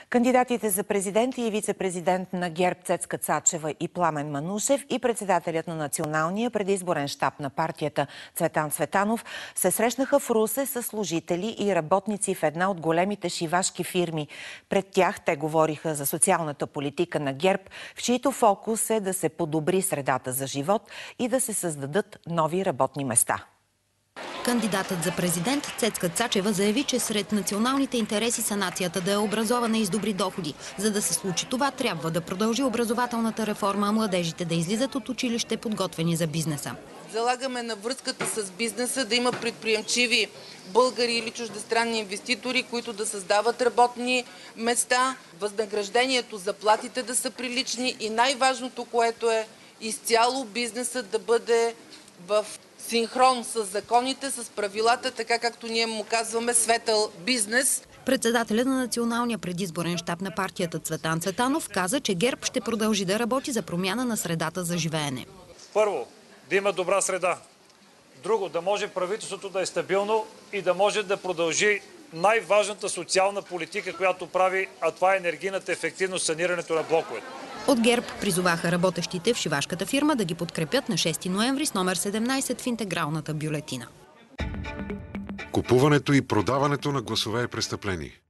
Кандидатите за президент и вице-президент на ГЕРБ Цецка Цачева и Пламен Манушев и председателят на Националния предизборен щаб на партията Цветан Цветанов се срещнаха в Русе с служители и работници в една от големите шивашки фирми. Пред тях те говориха за социалната политика на ГЕРБ, в чието фокус е да се подобри средата за живот и да се създадат нови работни места. Кандидатът за президент Цецка Цачева заяви, че сред националните интереси са нацията да е образована и с добри доходи. За да се случи това, трябва да продължи образователната реформа, а младежите да излизат от училище подготвени за бизнеса. Залагаме на връзката с бизнеса, да има предприемчиви българи или чуждестранни инвеститори, които да създават работни места, възнаграждението, заплатите да са прилични и най-важното, което е изцяло бизнесът да бъде в синхрон с законите, с правилата, така както ние му казваме светъл бизнес. Председателят на Националния предизборен щаб на партията Цветан Цветанов каза, че ГЕРБ ще продължи да работи за промяна на средата за живеене. Първо, да има добра среда. Друго, да може правителството да е стабилно и да може да продължи най-важната социална политика, която прави, а това е енергийната ефективност, санирането на блоковете. От ГЕРБ призоваха работещите в шивашката фирма да ги подкрепят на 6 ноември с номер 17 в интегралната бюлетина. Купуването и продаването на гласове е престъпление.